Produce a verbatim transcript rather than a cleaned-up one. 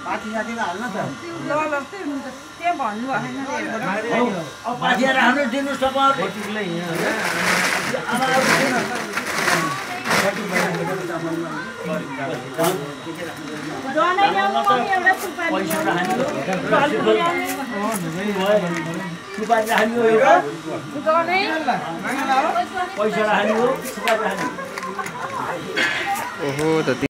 पाठी साथीमा हाल्न त ल ल त्यहाँ भन्नु भएन अब पाठिया राख्नु दिनु तपाईँहरूले सुपारी राख्नु एउटा पैसा राख्नु सुपारी राख्नु। ओहो त